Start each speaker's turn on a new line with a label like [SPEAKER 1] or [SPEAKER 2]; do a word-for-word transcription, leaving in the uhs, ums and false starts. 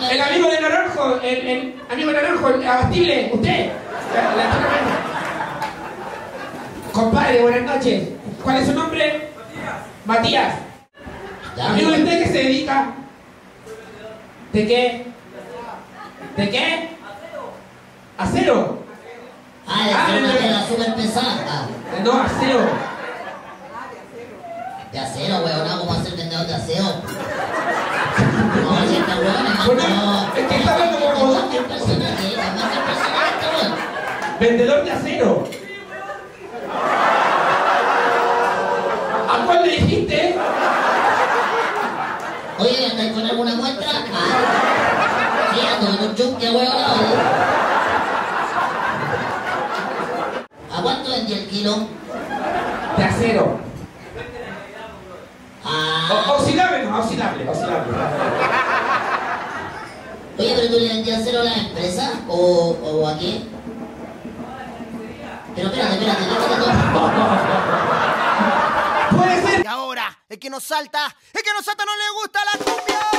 [SPEAKER 1] El amigo de Naranjo, el, el amigo de Naranjo, el abastible, usted. La, la, compadre, buenas noches. ¿Cuál es su nombre? Matías. Matías. Amigo, ¿de usted qué se dedica? ¿De qué? ¿De qué? ¿Acero?
[SPEAKER 2] Ah, de hacer una tela súper pesada.
[SPEAKER 1] No, acero.
[SPEAKER 2] De acero, weón, ¿cómo va a ser vendedor de acero? No, si esta weón es más
[SPEAKER 1] no. Es que está hablando como
[SPEAKER 2] más que el personaje, es más que el personaje este weón.
[SPEAKER 1] Vendedor de acero. ¿A cuál le dijiste?
[SPEAKER 2] Oye, ¿andáis con alguna muestra? Ah, sí, ando con un chunque, weón. ¿A cuánto vendí el kilo?
[SPEAKER 1] De acero.
[SPEAKER 2] Ah.
[SPEAKER 1] O, oscilable, no, oscilable, oscilable.
[SPEAKER 2] Oye, pero tú le vendías acero a la empresa o, o a qué? Pero espérate, espérate, déjate todo.
[SPEAKER 1] Puede ser.
[SPEAKER 3] Y ahora, el que nos salta, el que nos salta no le gusta la cumbia.